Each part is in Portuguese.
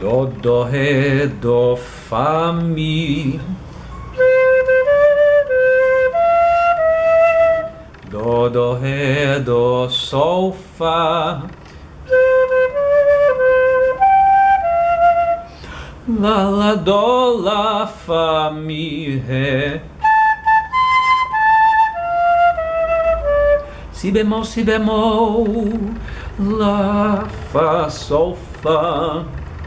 Do, do, ré, do, fá, mi. Do, do, ré, do, sol, fá. Lá, lá, dó, lá, fá, mi, ré. Si bemol, lá, fá, sol, fá.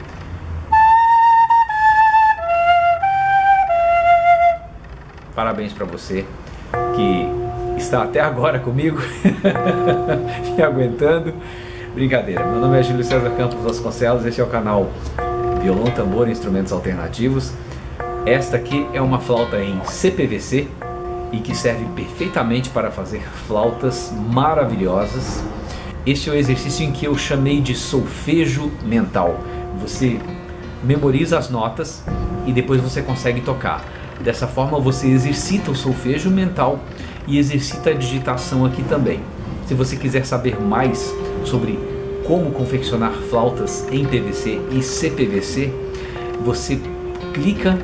Parabéns para você que está até agora comigo, me aguentando. Brincadeira, meu nome é Júlio César Campos Vasconcelos, este é o canal Violão, Tambor e Instrumentos Alternativos. Esta aqui é uma flauta em CPVC e que serve perfeitamente para fazer flautas maravilhosas. Este é o exercício em que eu chamei de solfejo mental. Você memoriza as notas e depois você consegue tocar. Dessa forma você exercita o solfejo mental e exercita a digitação aqui também. Se você quiser saber mais sobre como confeccionar flautas em PVC e CPVC, você clica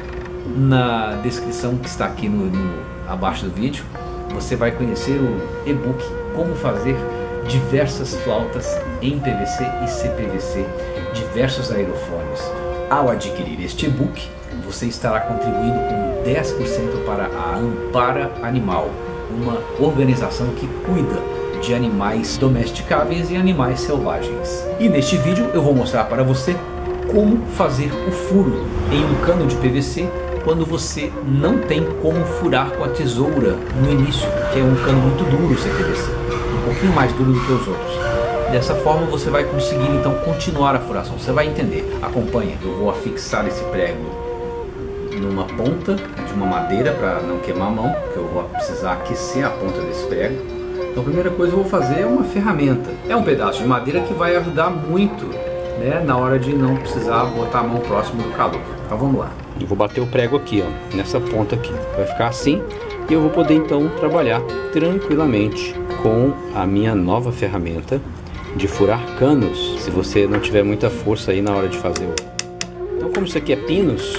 na descrição que está aqui abaixo do vídeo. Você vai conhecer o e-book Como Fazer Diversas Flautas em PVC e CPVC, diversos aerofónios. Ao adquirir este e-book, você estará contribuindo com 10% para a Ampara Animal, uma organização que cuida de animais domesticáveis e animais selvagens. E neste vídeo eu vou mostrar para você como fazer o furo em um cano de PVC quando você não tem como furar com a tesoura no início, que é um cano muito duro, o CPVC, um pouquinho mais duro do que os outros. Dessa forma você vai conseguir então continuar a furação, você vai entender. Acompanha, eu vou afixar esse prego numa ponta de uma madeira para não queimar a mão, porque eu vou precisar aquecer a ponta desse prego. Então a primeira coisa que eu vou fazer é uma ferramenta. É um pedaço de madeira que vai ajudar muito, né, na hora de não precisar botar a mão próximo do calor. Então vamos lá. Eu vou bater o prego aqui, ó, nessa ponta aqui. Vai ficar assim e eu vou poder então trabalhar tranquilamente com a minha nova ferramenta de furar canos, se você não tiver muita força aí na hora de fazer. Então como isso aqui é pinos,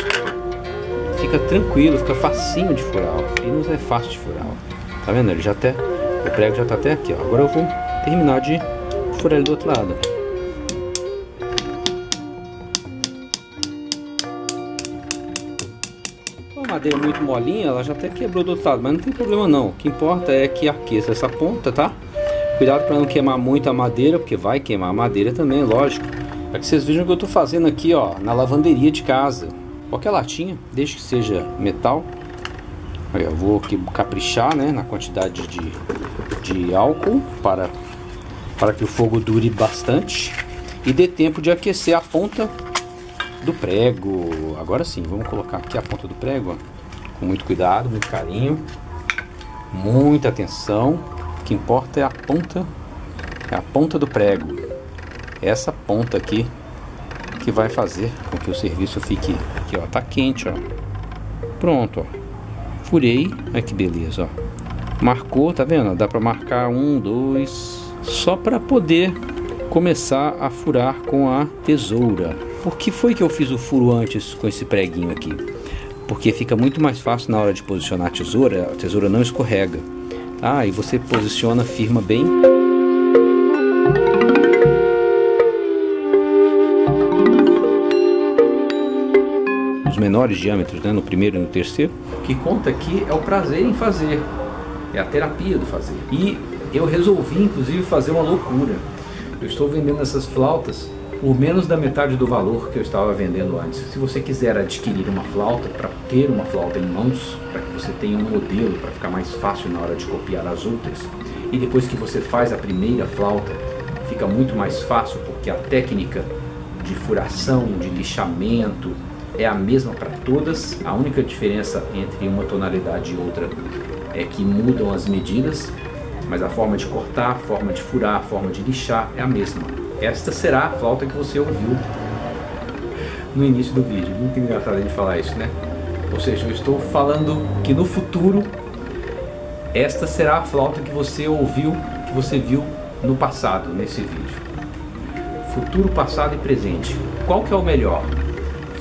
fica tranquilo, fica facinho de furar. Ó. Pinos é fácil de furar. Ó. Tá vendo? Ele já até, o prego já tá até aqui. Ó. Agora eu vou terminar de furar ele do outro lado. A madeira muito molinha, ela já até quebrou do outro lado, mas não tem problema não. O que importa é que aqueça essa ponta, tá? Cuidado para não queimar muito a madeira, porque vai queimar a madeira também, lógico. Para que vocês vejam o que eu tô fazendo aqui, ó, na lavanderia de casa. Qualquer latinha, desde que seja metal. Eu vou aqui caprichar, né, na quantidade de álcool para que o fogo dure bastante e dê tempo de aquecer a ponta do prego. Agora sim, vamos colocar aqui a ponta do prego, ó, com muito cuidado, muito carinho, muita atenção. O que importa é a ponta do prego. Essa ponta aqui que vai fazer com que o serviço fique aqui, ó, tá quente, ó. Pronto, ó. Furei, olha que beleza, ó. Marcou, tá vendo? Dá para marcar 1, 2, só para poder começar a furar com a tesoura. Por que foi que eu fiz o furo antes com esse preguinho aqui? Porque fica muito mais fácil na hora de posicionar a tesoura não escorrega. Ah, e você posiciona, firma bem. Os menores diâmetros, né, no primeiro e no terceiro. O que conta aqui é o prazer em fazer, é a terapia do fazer. E eu resolvi inclusive fazer uma loucura. Eu estou vendendo essas flautas por menos da metade do valor que eu estava vendendo antes. Se você quiser adquirir uma flauta, para ter uma flauta em mãos, para que você tenha um modelo, para ficar mais fácil na hora de copiar as outras, e depois que você faz a primeira flauta, fica muito mais fácil, porque a técnica de furação, de lixamento, é a mesma para todas. A única diferença entre uma tonalidade e outra é que mudam as medidas, mas a forma de cortar, a forma de furar, a forma de lixar é a mesma. Esta será a flauta que você ouviu no início do vídeo. Muito engraçado a gente falar isso, né? Ou seja, eu estou falando que no futuro esta será a flauta que você ouviu, que você viu no passado, nesse vídeo. Futuro, passado e presente. Qual que é o melhor?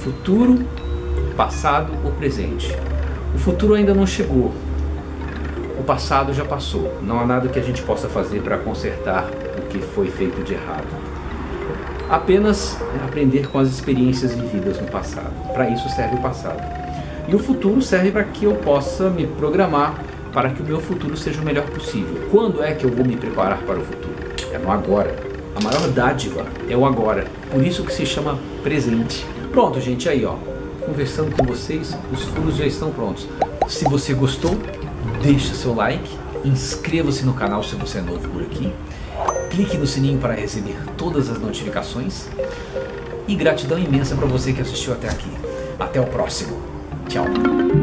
Futuro, passado ou presente. O futuro ainda não chegou. O passado já passou. Não há nada que a gente possa fazer para consertar o que foi feito de errado. Apenas aprender com as experiências vividas no passado. Para isso serve o passado. E o futuro serve para que eu possa me programar para que o meu futuro seja o melhor possível. Quando é que eu vou me preparar para o futuro? É no agora. A maior dádiva é o agora. Por isso que se chama presente. Pronto, gente, aí ó. Conversando com vocês, os furos já estão prontos. Se você gostou, deixa seu like, inscreva-se no canal se você é novo por aqui, clique no sininho para receber todas as notificações e gratidão imensa para você que assistiu até aqui. Até o próximo. Tchau.